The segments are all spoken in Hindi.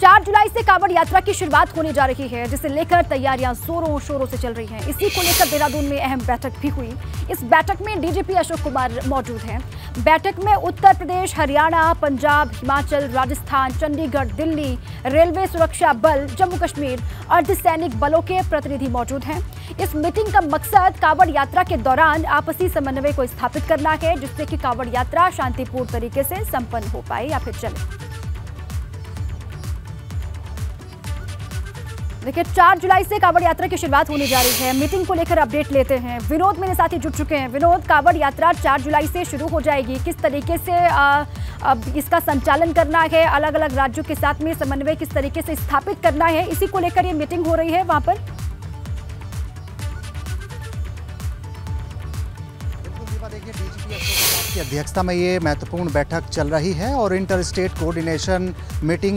4 जुलाई से कांवड़ यात्रा की शुरुआत होने जा रही है, जिसे लेकर तैयारियां जोरों शोरों से चल रही हैं। इसी को लेकर देहरादून में अहम बैठक भी हुई। इस बैठक में डीजीपी अशोक कुमार मौजूद हैं। बैठक में उत्तर प्रदेश, हरियाणा, पंजाब, हिमाचल, राजस्थान, चंडीगढ़, दिल्ली, रेलवे सुरक्षा बल, जम्मू कश्मीर, अर्धसैनिक बलों के प्रतिनिधि मौजूद हैं। इस मीटिंग का मकसद कांवड़ यात्रा के दौरान आपसी समन्वय को स्थापित करना है, जिससे कि कांवड़ यात्रा शांतिपूर्ण तरीके से संपन्न हो पाए या फिर चले। देखिए, 4 जुलाई से कांवड़ यात्रा की शुरुआत होने जा रही है। मीटिंग को लेकर अपडेट लेते हैं। विनोद मेरे साथ ही जुड़ चुके हैं। विनोद, कांवड़ यात्रा 4 जुलाई से शुरू हो जाएगी, किस तरीके से अब इसका संचालन करना है, अलग अलग राज्यों के साथ में समन्वय किस तरीके से स्थापित करना है, इसी को लेकर ये मीटिंग हो रही है वहां पर? देखिए, डीजीपी अशोक कुमार की अध्यक्षता में ये महत्वपूर्ण बैठक चल रही है और इंटर स्टेट कोऑर्डिनेशन मीटिंग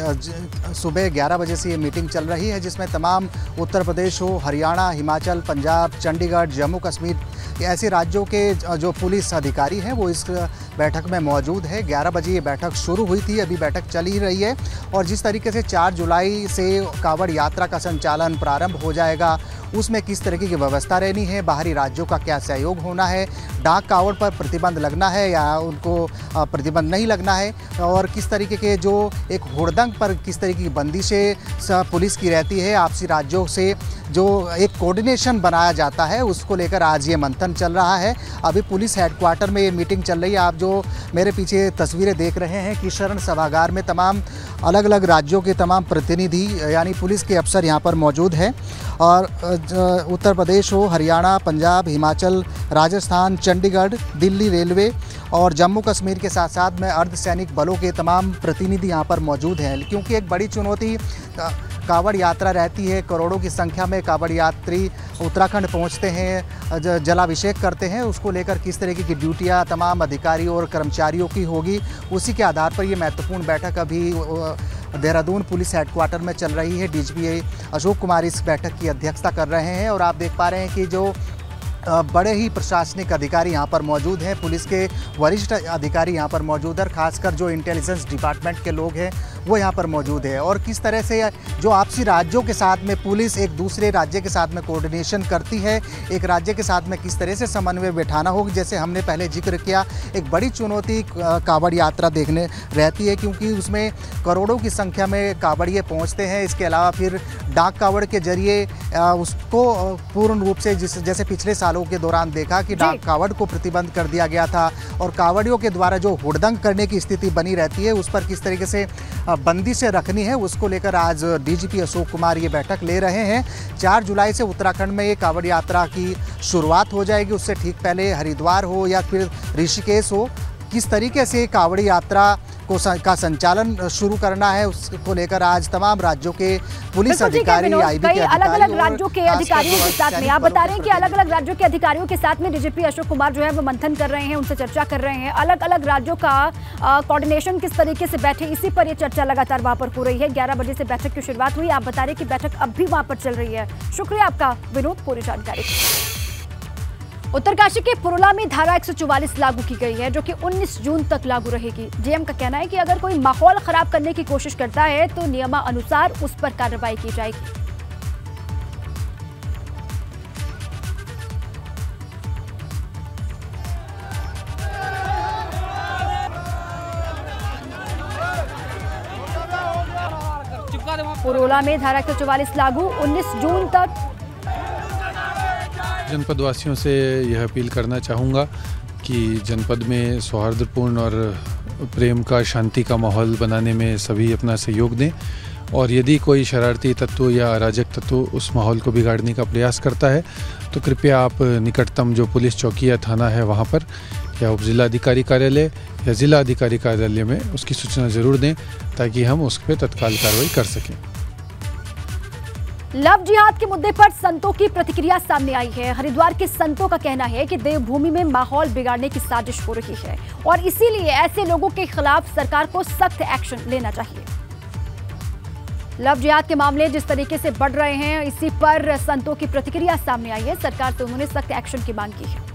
की सुबह 11 बजे से ये मीटिंग चल रही है, जिसमें तमाम उत्तर प्रदेश हो, हरियाणा, हिमाचल, पंजाब, चंडीगढ़, जम्मू कश्मीर ऐसे राज्यों के जो पुलिस अधिकारी हैं वो इस बैठक में मौजूद है। 11 बजे ये बैठक शुरू हुई थी, अभी बैठक चल ही रही है। और जिस तरीके से 4 जुलाई से कांवड़ यात्रा का संचालन प्रारंभ हो जाएगा, उसमें किस तरीके की व्यवस्था रहनी है, बाहरी राज्यों का क्या सहयोग होना है, डाक कांवड़ पर प्रतिबंध लगना है या उनको प्रतिबंध नहीं लगना है, और किस तरीके के जो एक हुड़दंग पर किस तरीके की बंदिशें पुलिस की रहती है, आपसी राज्यों से जो एक कोऑर्डिनेशन बनाया जाता है, उसको लेकर आज ये मंथन चल रहा है। अभी पुलिस हेडक्वार्टर में ये मीटिंग चल रही है। आप जो मेरे पीछे तस्वीरें देख रहे हैं कि शरण सभागार में तमाम अलग अलग राज्यों के तमाम प्रतिनिधि यानी पुलिस के अफसर यहाँ पर मौजूद हैं। और उत्तर प्रदेश हो, हरियाणा, पंजाब, हिमाचल, राजस्थान, चंडीगढ़, दिल्ली रेलवे और जम्मू कश्मीर के साथ साथ में अर्धसैनिक बलों के तमाम प्रतिनिधि यहाँ पर मौजूद हैं। क्योंकि एक बड़ी चुनौती कांवड़ यात्रा रहती है। करोड़ों की संख्या में कांवड़ यात्री उत्तराखंड पहुँचते हैं, जलाभिषेक करते हैं। उसको लेकर किस तरीके की ड्यूटियाँ तमाम अधिकारियों और कर्मचारियों की होगी, उसी के आधार पर ये महत्वपूर्ण बैठक अभी देहरादून पुलिस हेडक्वार्टर में चल रही है। डीजीपी अशोक कुमार इस बैठक की अध्यक्षता कर रहे हैं और आप देख पा रहे हैं कि जो बड़े ही प्रशासनिक अधिकारी यहाँ पर मौजूद हैं, पुलिस के वरिष्ठ अधिकारी यहाँ पर मौजूद है, खासकर जो इंटेलिजेंस डिपार्टमेंट के लोग हैं वो यहाँ पर मौजूद है। और किस तरह से जो आपसी राज्यों के साथ में पुलिस एक दूसरे राज्य के साथ में कोऑर्डिनेशन करती है, एक राज्य के साथ में किस तरह से समन्वय बैठाना होगा, जैसे हमने पहले जिक्र किया, एक बड़ी चुनौती कांवड़ यात्रा देखने रहती है, क्योंकि उसमें करोड़ों की संख्या में कांवड़िए पहुँचते हैं। इसके अलावा फिर डाक कांवड़ के जरिए उसको पूर्ण रूप से जैसे पिछले सालों के दौरान देखा कि डाक कांवड़ को प्रतिबंध कर दिया गया था और कांवड़ियों के द्वारा जो हुड़दंग करने की स्थिति बनी रहती है, उस पर किस तरीके से बंदिशें रखनी है, उसको लेकर आज डीजीपी अशोक कुमार ये बैठक ले रहे हैं। 4 जुलाई से उत्तराखंड में ये कांवड़ यात्रा की शुरुआत हो जाएगी। उससे ठीक पहले हरिद्वार हो या फिर ऋषिकेश हो, किस तरीके से कांवड़ यात्रा का संचालन शुरू करना है, उसको लेकर आज तमाम राज्यों के पुलिस अधिकारी, आईबी के अलग अलग राज्यों के अधिकारियों के साथ में, आप बता रहे हैं कि अलग अलग राज्यों के अधिकारियों के साथ में डीजीपी अशोक कुमार जो है वो मंथन कर रहे हैं, उनसे चर्चा कर रहे हैं। अलग अलग राज्यों का कोऑर्डिनेशन किस तरीके से बैठे, इसी पर ये चर्चा लगातार वहां पर हो रही है। 11 बजे से बैठक की शुरुआत हुई। आप बता रहे हैं कि बैठक अब भी वहां पर चल रही है। शुक्रिया आपका विनोद, पूरी जानकारी। उत्तरकाशी के पुरोला में धारा 144 लागू की गई है, जो कि 19 जून तक लागू रहेगी। डीएम का कहना है कि अगर कोई माहौल खराब करने की कोशिश करता है तो नियमानुसार उस पर कार्रवाई की जाएगी। पुरोला में धारा 144 लागू 19 जून तक। जनपद वासियों से यह अपील करना चाहूँगा कि जनपद में सौहार्दपूर्ण और प्रेम का, शांति का माहौल बनाने में सभी अपना सहयोग दें, और यदि कोई शरारती तत्व या अराजक तत्व उस माहौल को बिगाड़ने का प्रयास करता है तो कृपया आप निकटतम जो पुलिस चौकी या थाना है वहाँ पर या उप जिलाधिकारी कार्यालय या जिला अधिकारी कार्यालय में उसकी सूचना ज़रूर दें, ताकि हम उस पर तत्काल कार्रवाई कर सकें। लव जिहाद के मुद्दे पर संतों की प्रतिक्रिया सामने आई है। हरिद्वार के संतों का कहना है कि देवभूमि में माहौल बिगाड़ने की साजिश हो रही है और इसीलिए ऐसे लोगों के खिलाफ सरकार को सख्त एक्शन लेना चाहिए। लव जिहाद के मामले जिस तरीके से बढ़ रहे हैं, इसी पर संतों की प्रतिक्रिया सामने आई है। सरकार से उन्होंने सख्त एक्शन की मांग की है।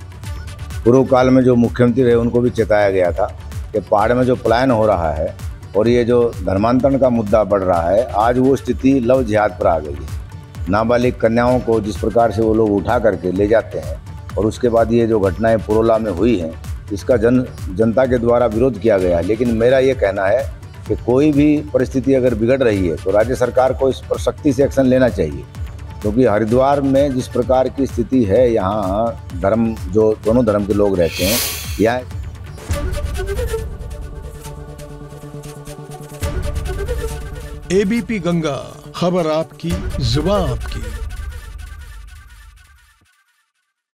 पूर्व काल में जो मुख्यमंत्री रहे उनको भी चेताया गया था कि पहाड़ में जो पलायन हो रहा है और ये जो धर्मांतरण का मुद्दा बढ़ रहा है, आज वो स्थिति लव जिहाद पर आ गई है। नाबालिग कन्याओं को जिस प्रकार से वो लोग उठा करके ले जाते हैं और उसके बाद ये जो घटनाएं पुरोला में हुई हैं, इसका जनता के द्वारा विरोध किया गया है। लेकिन मेरा ये कहना है कि कोई भी परिस्थिति अगर बिगड़ रही है तो राज्य सरकार को इस पर सख्ती से एक्शन लेना चाहिए, क्योंकि हरिद्वार में जिस प्रकार की स्थिति है, यहाँ धर्म जो दोनों धर्म के लोग रहते हैं, यहाँ एबीपी गंगा, खबर आपकी, जुबान आपकी।